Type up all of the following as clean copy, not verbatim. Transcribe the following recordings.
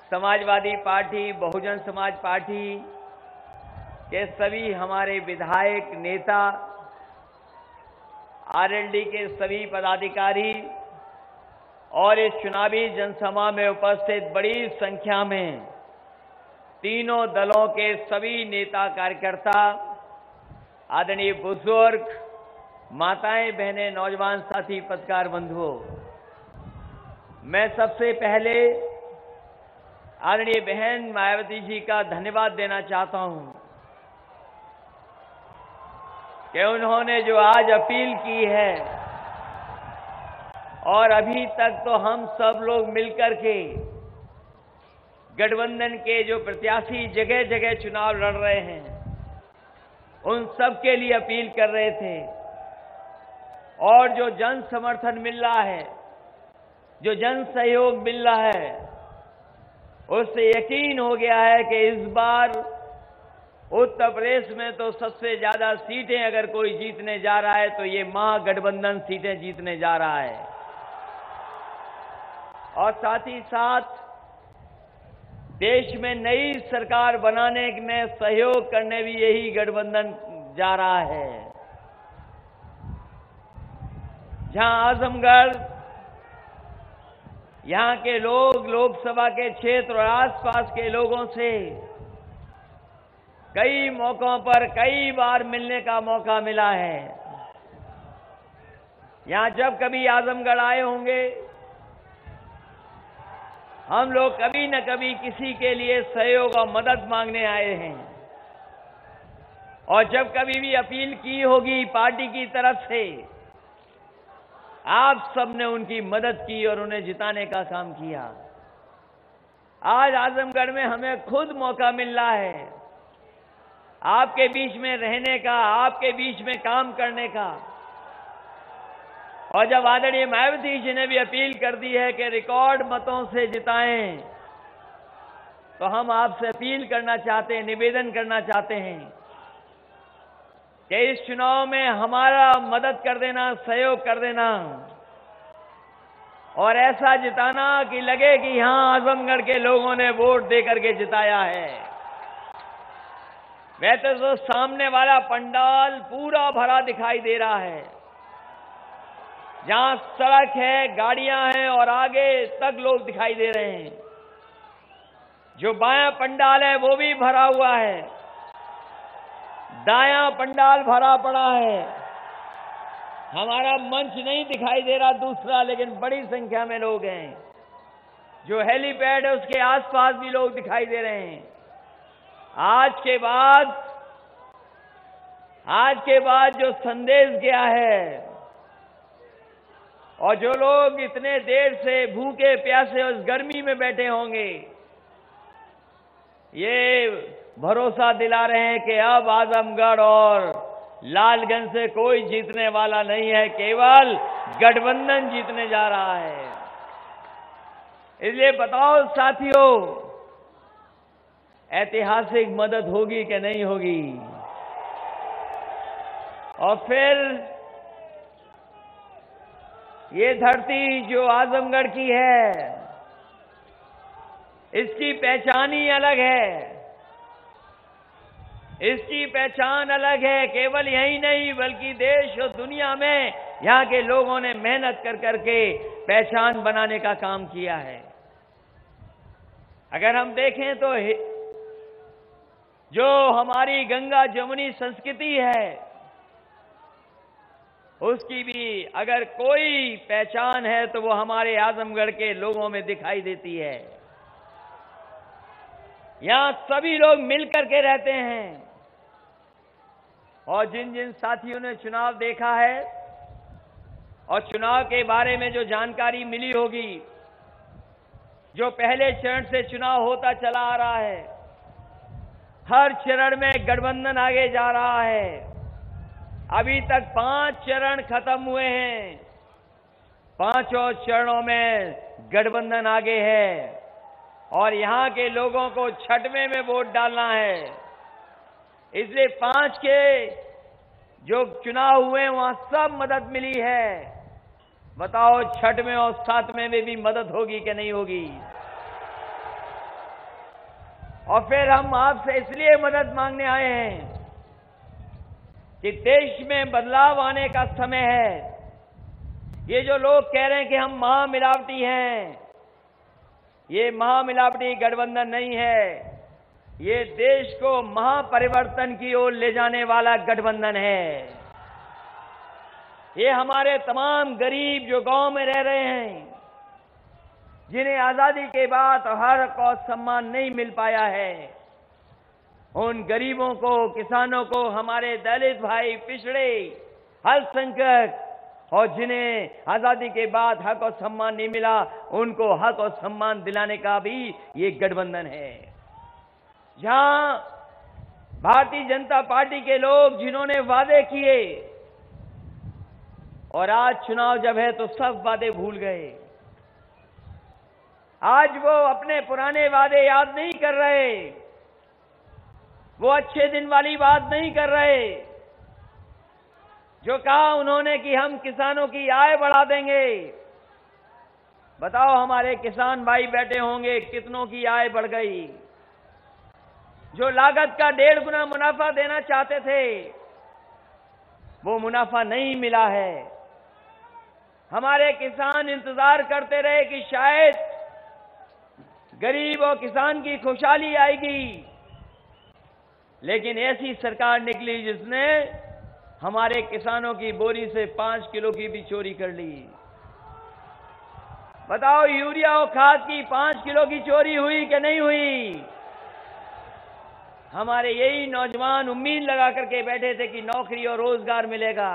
Samajwadi party, Bahujan Samaj party के सभी हमारे विधायक, नेता, आरएलडी के सभी पदाधिकारी और इस चुनावी जनसभा में उपस्थित बड़ी संख्या में तीनों दलों के सभी नेता कार्यकर्ता, आदरणीय बुजुर्ग, माताएं, बहनें, नौजवान साथी, पत्रकार बंधुओं, मैं सबसे पहले आदरणीय बहन मायावती जी का धन्यवाद देना चाहता हूं कि उन्होंने जो आज अपील की है और अभी तक तो हम सब लोग मिलकर के गठबंधन के जो प्रत्याशी जगह जगह चुनाव लड़ रहे हैं उन सब के लिए अपील कर रहे थे और जो जन समर्थन मिल रहा है, जो जन सहयोग मिल रहा है, उससे यकीन हो गया है कि इस बार उत्तर प्रदेश में तो सबसे ज्यादा सीटें अगर कोई जीतने जा रहा है तो ये महागठबंधन सीटें जीतने जा रहा है। और साथ ही साथ देश में नई सरकार बनाने में सहयोग करने भी यही गठबंधन जा रहा है। जहां आजमगढ़, यहां के लोग लोकसभा के क्षेत्र और आसपास के लोगों से कई मौकों पर कई बार मिलने का मौका मिला है। यहां जब कभी आजमगढ़ आए होंगे, हम लोग कभी न कभी किसी के लिए सहयोग और मदद मांगने आए हैं और जब कभी भी अपील की होगी पार्टी की तरफ से, आप सबने उनकी मदद की और उन्हें जिताने का काम किया। आज आजमगढ़ में हमें खुद मौका मिल रहा है आपके बीच में रहने का, आपके बीच में काम करने का। और जब आदरणीय मायावती जी ने भी अपील कर दी है कि रिकॉर्ड मतों से जिताएं, तो हम आपसे अपील करना चाहते हैं, निवेदन करना चाहते हैं कि इस चुनाव में हमारा मदद कर देना, सहयोग कर देना और ऐसा जिताना कि लगे कि यहां आजमगढ़ के लोगों ने वोट देकर के जिताया है। वैसे तो सामने वाला पंडाल पूरा भरा दिखाई दे रहा है, जहां सड़क है, गाड़ियां हैं और आगे तक लोग दिखाई दे रहे हैं। जो बायां पंडाल है वो भी भरा हुआ है, दायां पंडाल भरा पड़ा है। हमारा मंच नहीं दिखाई दे रहा दूसरा, लेकिन बड़ी संख्या में लोग हैं। जो हेलीपैड है उसके आसपास भी लोग दिखाई दे रहे हैं। आज के बाद जो संदेश गया है और जो लोग इतने देर से भूखे प्यासे उस गर्मी में बैठे होंगे, ये भरोसा दिला रहे हैं कि अब आजमगढ़ और लालगंज से कोई जीतने वाला नहीं है, केवल गठबंधन जीतने जा रहा है। इसलिए बताओ साथियों, ऐतिहासिक मदद होगी कि नहीं होगी? और फिर ये धरती जो आजमगढ़ की है, इसकी पहचान ही अलग है। इसकी पहचान अलग है। केवल यही नहीं बल्कि देश और दुनिया में यहां के लोगों ने मेहनत कर करके पहचान बनाने का काम किया है। अगर हम देखें तो जो हमारी गंगा जमुनी संस्कृति है, उसकी भी अगर कोई पहचान है तो वो हमारे आजमगढ़ के लोगों में दिखाई देती है। यहां सभी लोग मिलकर के रहते हैं और जिन जिन साथियों ने चुनाव देखा है और चुनाव के बारे में जो जानकारी मिली होगी, जो पहले चरण से चुनाव होता चला आ रहा है, हर चरण में गठबंधन आगे जा रहा है। अभी तक 5 चरण खत्म हुए हैं, 5 चरणों में गठबंधन आगे है और यहां के लोगों को 6वें में वोट डालना है। इसलिए 5 के जो चुनाव हुए वहां सब मदद मिली है। बताओ 6वें और 7वें में भी मदद होगी कि नहीं होगी? और फिर हम आपसे इसलिए मदद मांगने आए हैं कि देश में बदलाव आने का समय है। ये जो लोग कह रहे हैं कि हम महामिलावटी हैं, ये महामिलावटी गठबंधन नहीं है, ये देश को महापरिवर्तन की ओर ले जाने वाला गठबंधन है। ये हमारे तमाम गरीब जो गांव में रह रहे हैं, जिन्हें आजादी के बाद हक और सम्मान नहीं मिल पाया है, उन गरीबों को, किसानों को, हमारे दलित भाई, पिछड़े, अल्पसंख्यक और जिन्हें आजादी के बाद हक और सम्मान नहीं मिला, उनको हक और सम्मान दिलाने का भी ये गठबंधन है। जहां भारतीय जनता पार्टी के लोग जिन्होंने वादे किए और आज चुनाव जब है तो सब वादे भूल गए। आज वो अपने पुराने वादे याद नहीं कर रहे, वो अच्छे दिन वाली बात नहीं कर रहे। जो कहा उन्होंने कि हम किसानों की आय बढ़ा देंगे, बताओ हमारे किसान भाई बैठे होंगे, कितनों की आय बढ़ गई। जो लागत का 1.5 गुना मुनाफा देना चाहते थे, वो मुनाफा नहीं मिला है। हमारे किसान इंतजार करते रहे कि शायद गरीब और किसान की खुशहाली आएगी, लेकिन ऐसी सरकार निकली जिसने हमारे किसानों की बोरी से 5 किलो की भी चोरी कर ली। बताओ यूरिया और खाद की 5 किलो की चोरी हुई कि नहीं हुई? हमारे यही नौजवान उम्मीद लगा करके बैठे थे कि नौकरी और रोजगार मिलेगा,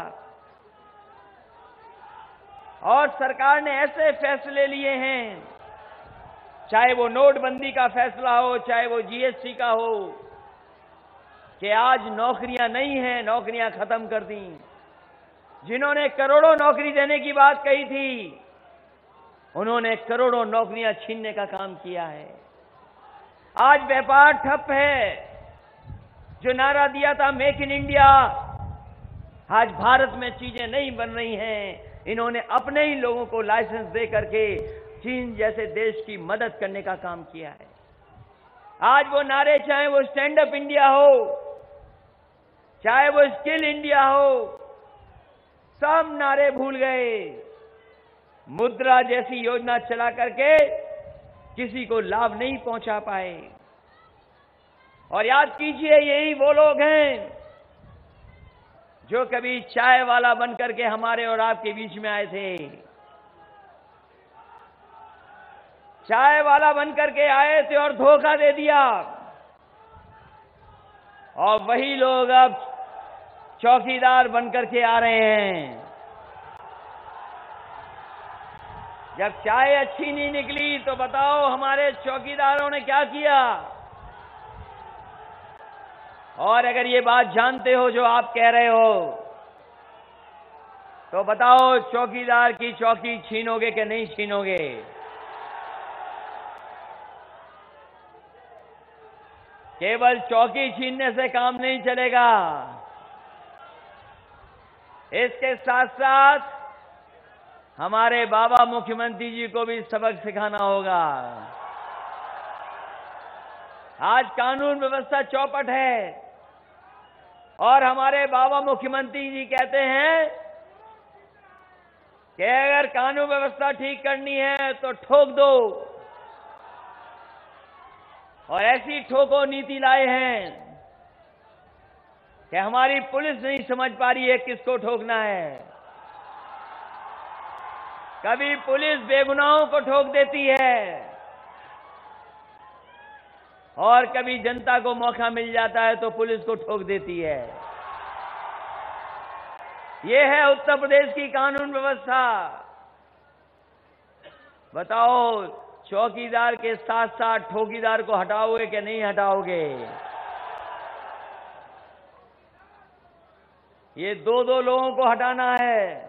और सरकार ने ऐसे फैसले लिए हैं, चाहे वो नोटबंदी का फैसला हो, चाहे वो जीएसटी का हो, कि आज नौकरियां नहीं हैं, नौकरियां खत्म कर दी। जिन्होंने करोड़ों नौकरी देने की बात कही थी, उन्होंने करोड़ों नौकरियां छीनने का काम किया है। आज व्यापार ठप है। जो नारा दिया था मेक इन इंडिया, आज भारत में चीजें नहीं बन रही हैं। इन्होंने अपने ही लोगों को लाइसेंस दे करके चीन जैसे देश की मदद करने का काम किया है। आज वो नारे, चाहे वो स्टैंड अप इंडिया हो, चाहे वो स्किल इंडिया हो, सब नारे भूल गए। मुद्रा जैसी योजना चला करके किसी को लाभ नहीं पहुंचा पाए। और याद कीजिए, यही वो लोग हैं जो कभी चाय वाला बनकर के हमारे और आपके बीच में आए थे। चाय वाला बनकर के आए थे और धोखा दे दिया, और वही लोग अब चौकीदार बनकर के आ रहे हैं। जब चाय अच्छी नहीं निकली तो बताओ हमारे चौकीदारों ने क्या किया? और अगर ये बात जानते हो जो आप कह रहे हो, तो बताओ चौकीदार की चौकी छीनोगे कि नहीं छीनोगे? केवल चौकी छीनने से काम नहीं चलेगा, इसके साथ साथ हमारे बाबा मुख्यमंत्री जी को भी सबक सिखाना होगा। आज कानून व्यवस्था चौपट है, और हमारे बाबा मुख्यमंत्री जी कहते हैं कि अगर कानून व्यवस्था ठीक करनी है तो ठोक दो, और ऐसी ठोको नीति लाए हैं कि हमारी पुलिस नहीं समझ पा रही है किसको ठोकना है। कभी पुलिस बेगुनाहों को ठोक देती है, और कभी जनता को मौका मिल जाता है तो पुलिस को ठोक देती है। ये है उत्तर प्रदेश की कानून व्यवस्था। बताओ चौकीदार के साथ साथ ठोकीदार को हटाओगे कि नहीं हटाओगे? ये दो लोगों को हटाना है।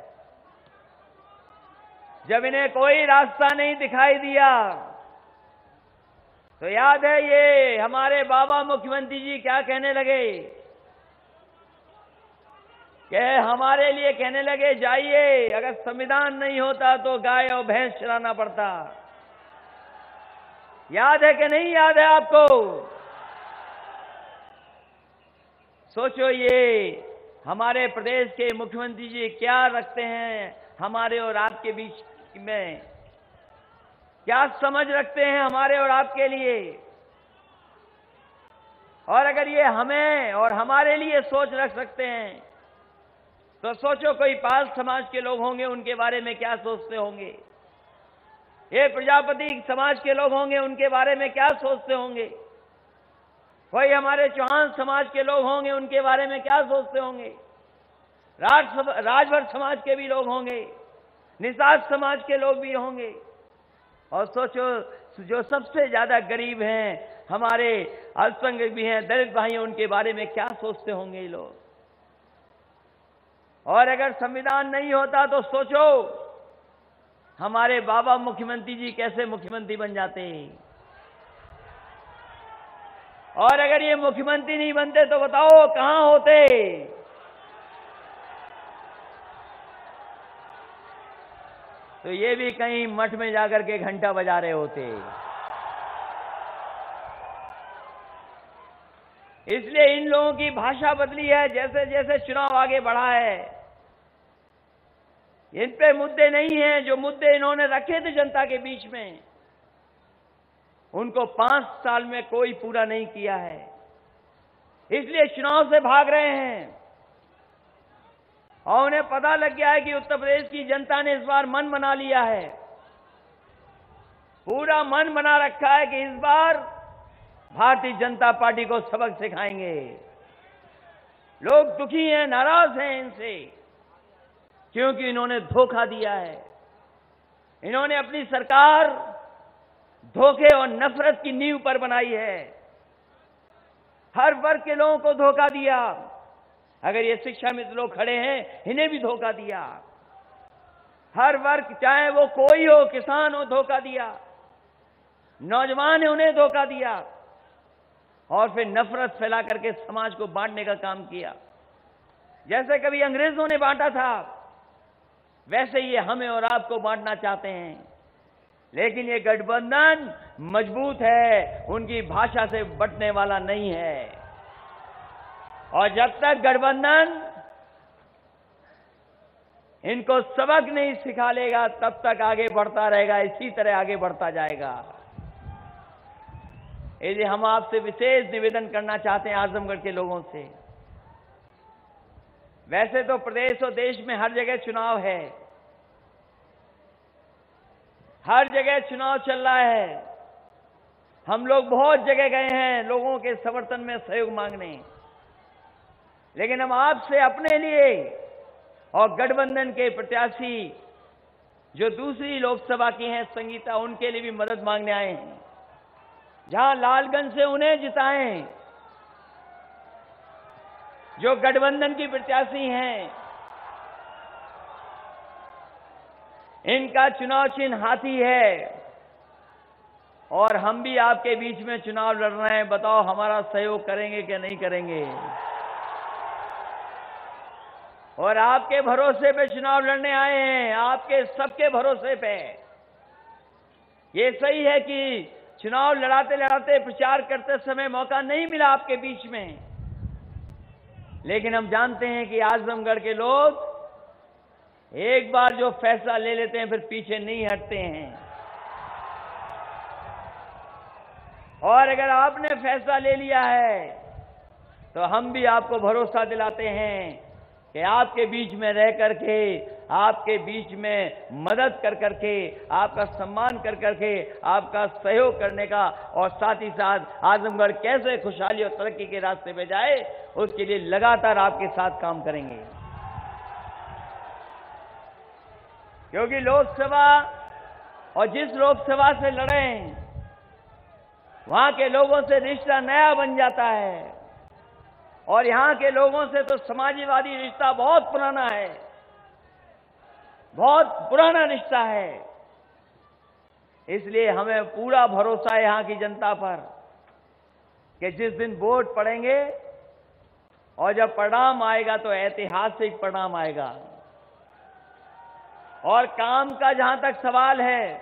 जब इन्हें कोई रास्ता नहीं दिखाई दिया, तो याद है ये हमारे बाबा मुख्यमंत्री जी क्या कहने लगे? कि हमारे लिए कहने लगे, जाइए, अगर संविधान नहीं होता तो गाय और भैंस चराना पड़ता। याद है कि नहीं याद है आपको? सोचो ये हमारे प्रदेश के मुख्यमंत्री जी क्या रखते हैं हमारे और आपके बीच में, क्या समझ रखते हैं हमारे और आपके लिए। और अगर ये हमें और हमारे लिए सोच रख सकते हैं तो सोचो कोई पाल समाज के लोग होंगे उनके बारे में क्या सोचते होंगे, ये प्रजापति समाज के लोग होंगे उनके बारे में क्या सोचते होंगे, कोई हमारे चौहान समाज के लोग होंगे उनके बारे में क्या सोचते होंगे, राजभर समाज के भी लोग होंगे, निषाद समाज के लोग भी होंगे। और सोचो जो सबसे ज्यादा गरीब हैं, हमारे अल्पसंख्यक भी हैं, दलित भाई हैं, उनके बारे में क्या सोचते होंगे ये लोग। और अगर संविधान नहीं होता तो सोचो हमारे बाबा मुख्यमंत्री जी कैसे मुख्यमंत्री बन जाते हैं। और अगर ये मुख्यमंत्री नहीं बनते तो बताओ कहां होते। तो ये भी कहीं मठ में जाकर के घंटा बजा रहे होते। इसलिए इन लोगों की भाषा बदली है जैसे जैसे चुनाव आगे बढ़ा है। इन पे मुद्दे नहीं हैं, जो मुद्दे इन्होंने रखे थे जनता के बीच में उनको 5 साल में कोई पूरा नहीं किया है, इसलिए चुनाव से भाग रहे हैं। और उन्हें पता लग गया है कि उत्तर प्रदेश की जनता ने इस बार मन बना लिया है, पूरा मन बना रखा है कि इस बार भारतीय जनता पार्टी को सबक सिखाएंगे। लोग दुखी हैं, नाराज हैं इनसे, क्योंकि इन्होंने धोखा दिया है। इन्होंने अपनी सरकार धोखे और नफरत की नींव पर बनाई है, हर वर्ग के लोगों को धोखा दिया। अगर ये शिक्षा मित्र लोग खड़े हैं, इन्हें भी धोखा दिया। हर वर्ग, चाहे वो कोई हो, किसान हो, धोखा दिया। नौजवान है, उन्हें धोखा दिया। और फिर नफरत फैला करके समाज को बांटने का काम किया। जैसे कभी अंग्रेजों ने बांटा था, वैसे ये हमें और आपको बांटना चाहते हैं। लेकिन ये गठबंधन मजबूत है, उनकी भाषा से बंटने वाला नहीं है। और जब तक गठबंधन इनको सबक नहीं सिखा लेगा, तब तक आगे बढ़ता रहेगा, इसी तरह आगे बढ़ता जाएगा। इसलिए हम आपसे विशेष निवेदन करना चाहते हैं आजमगढ़ के लोगों से। वैसे तो प्रदेश और देश में हर जगह चुनाव है, हर जगह चुनाव चल रहा है। हम लोग बहुत जगह गए हैं लोगों के समर्थन में सहयोग मांगने, लेकिन हम आपसे अपने लिए और गठबंधन के प्रत्याशी जो दूसरी लोकसभा की हैं संगीता, उनके लिए भी मदद मांगने आए हैं। जहां लालगंज से उन्हें जिताएं, जो गठबंधन की प्रत्याशी हैं। इनका चुनाव चिन्ह हाथी है और हम भी आपके बीच में चुनाव लड़ रहे हैं। बताओ हमारा सहयोग करेंगे कि नहीं करेंगे? और आपके भरोसे पे चुनाव लड़ने आए हैं, आपके सबके भरोसे पे। ये सही है कि चुनाव लड़ाते लड़ाते प्रचार करते समय मौका नहीं मिला आपके बीच में, लेकिन हम जानते हैं कि आजमगढ़ के लोग एक बार जो फैसला ले लेते हैं फिर पीछे नहीं हटते हैं। और अगर आपने फैसला ले लिया है तो हम भी आपको भरोसा दिलाते हैं कि आपके बीच में रह करके, आपके बीच में मदद कर करके, आपका सम्मान कर करके, आपका सहयोग करने का, और साथ ही साथ आजमगढ़ कैसे खुशहाली और तरक्की के रास्ते पे जाए, उसके लिए लगातार आपके साथ काम करेंगे। क्योंकि लोकसभा, और जिस लोकसभा से लड़े वहां के लोगों से रिश्ता नया बन जाता है, और यहां के लोगों से तो समाजवादी रिश्ता बहुत पुराना है, बहुत पुराना रिश्ता है। इसलिए हमें पूरा भरोसा है यहां की जनता पर कि जिस दिन वोट पड़ेंगे और जब परिणाम आएगा तो ऐतिहासिक परिणाम आएगा। और काम का जहां तक सवाल है,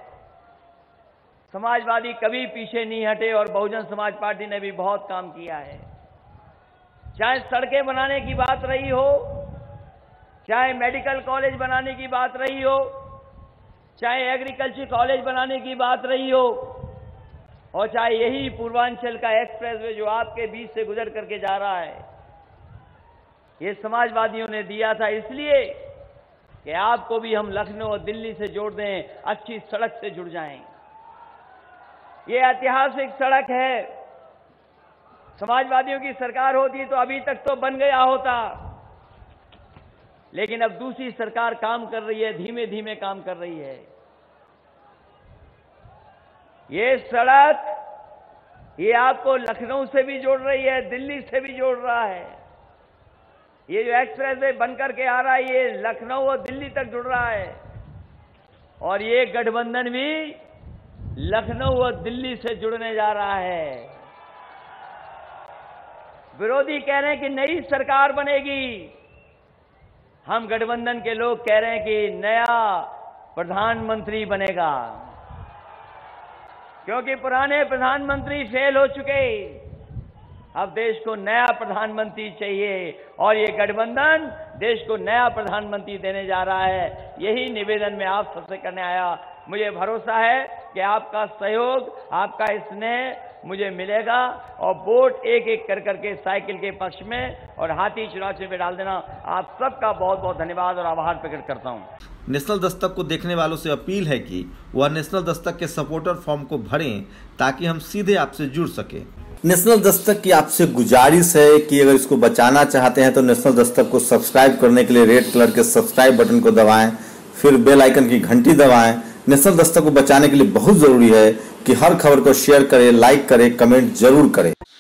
समाजवादी कभी पीछे नहीं हटे और बहुजन समाज पार्टी ने भी बहुत काम किया है। चाहे सड़कें बनाने की बात रही हो, चाहे मेडिकल कॉलेज बनाने की बात रही हो, चाहे एग्रीकल्चर कॉलेज बनाने की बात रही हो, और चाहे यही पूर्वांचल का एक्सप्रेसवे जो आपके बीच से गुजर करके जा रहा है, ये समाजवादियों ने दिया था इसलिए कि आपको भी हम लखनऊ और दिल्ली से जोड़ दें, अच्छी सड़क से जुड़ जाएं। ये ऐतिहासिक सड़क है। समाजवादियों की सरकार होती तो अभी तक तो बन गया होता, लेकिन अब दूसरी सरकार काम कर रही है, धीमे धीमे काम कर रही है। ये सड़क ये आपको लखनऊ से भी जोड़ रही है, दिल्ली से भी जोड़ रहा है। ये जो एक्सप्रेसवे बनकर के आ रहा है, ये लखनऊ और दिल्ली तक जुड़ रहा है, और ये गठबंधन भी लखनऊ और दिल्ली से जुड़ने जा रहा है। विरोधी कह रहे हैं कि नई सरकार बनेगी, हम गठबंधन के लोग कह रहे हैं कि नया प्रधानमंत्री बनेगा, क्योंकि पुराने प्रधानमंत्री फेल हो चुके। अब देश को नया प्रधानमंत्री चाहिए, और ये गठबंधन देश को नया प्रधानमंत्री देने जा रहा है। यही निवेदन मैं आप सबसे करने आया। मुझे भरोसा है कि आपका सहयोग, आपका स्नेह मुझे मिलेगा, और वोट एक एक कर करके साइकिल के पक्ष में और हाथी चुनाव चिन्ह पे डाल देना। आप सबका बहुत बहुत धन्यवाद और आभार प्रकट करता हूं। नेशनल दस्तक को देखने वालों से अपील है कि वह नेशनल दस्तक के सपोर्टर फॉर्म को भरें, ताकि हम सीधे आपसे जुड़ सके। नेशनल दस्तक की आपसे गुजारिश है कि अगर इसको बचाना चाहते हैं तो नेशनल दस्तक को सब्सक्राइब करने के लिए रेड कलर के सब्सक्राइब बटन को दबाएं, फिर बेल आइकन की घंटी दबाएं। नेशनल दस्तक को बचाने के लिए बहुत जरूरी है कि हर खबर को शेयर करें, लाइक करें, कमेंट जरूर करें।